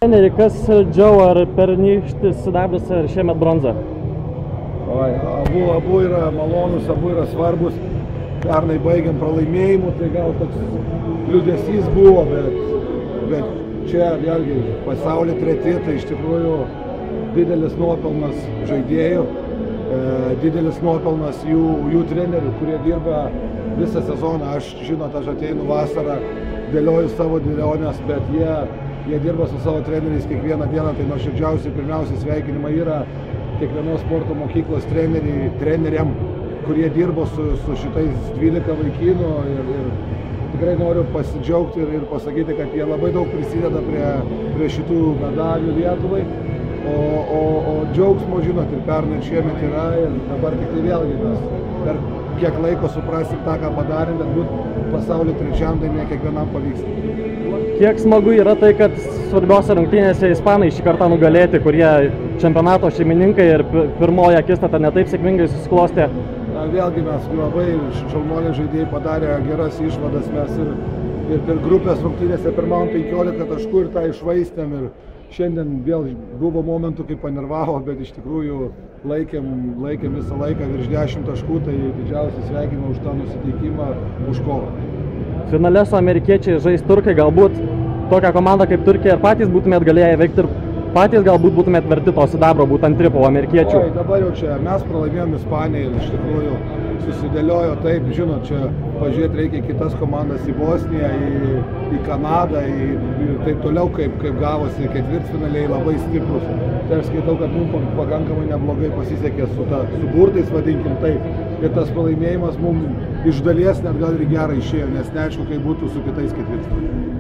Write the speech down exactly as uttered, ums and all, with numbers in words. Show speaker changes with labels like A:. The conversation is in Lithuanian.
A: Treneri, kas saldžiau, ar pernykštis sidabras, ar šiemet bronza?
B: Oi, abu, abu yra malonus, abu yra svarbus. Pernai baigiam pralaimėjimu, tai gal toks liūdesys buvo, bet, bet čia vėlgi pasaulio treti, tai iš tikrųjų didelis nuopelnas žaidėjų, e, didelis nuopelnas jų, jų trenerių, kurie dirba visą sezoną. Aš, žinot, aš ateinu vasarą, dėlioju savo dėlionės, bet jie Jie dirba su savo treneriais kiekvieną dieną, tai nuoširdžiausiai pirmiausia sveikinimai yra kiekvienos sporto mokyklos treneriai, treneriam, kurie dirbo su, su šitais dvylika vaikinų ir, ir tikrai noriu pasidžiaugti ir, ir pasakyti, kad jie labai daug prisideda prie, prie šitų medalių Lietuvai, o, o, o džiaugsmo, žinot, ir pernai ir šiemet yra ir dabar tik tai vėlgi mes per kiek laiko suprasim tą, ką padarėm, bet būt pasaulio trečiam, tai ne kiekvienam pavyksta.
A: Kiek smagu yra tai, kad svarbiausia rungtynėse ispanai šį kartą nugalėti, kurie čempionato šeimininkai ir pirmoji akistata netaip sėkmingai susiklostė.
B: Na, vėlgi mes labai šaunuoliai žaidėjai padarė geras išvadas, mes ir, ir per grupės rungtynėse pirmavom penkiolika taškų ir tą išvaistėm. Ir šiandien vėl buvo momentų, kai panervavo, bet iš tikrųjų laikėm, laikėm visą laiką virš dešimt taškų, tai didžiausiai sveikinimą už tą nusiteikimą, už kovą.
A: Finale su amerikiečiai žais turkai, galbūt tokią komandą kaip Turkija ir patys būtumėt galėję veikti ir patys galbūt būtumėt verti to sidabro, būt antri po amerikiečių.
B: Oi, dabar jau čia mes pralaimėjom Ispaniją ir iš tikrųjų susidėliojo taip, žinot, čia pažiūrėti reikia kitas komandas į Bosniją, į, į Kanadą į, ir taip toliau, kaip, kaip gavosi ketvirtfinaliai labai stiprus. Tai aš skaitau, kad mums pakankamai neblogai pasisekė su, ta, su burtais, vadinkim taip. Ir tas pralaimėjimas mums iš dalies net gal ir gerai išėjo, nes neaišku, kaip būtų su kitais ketvirtfinaliais.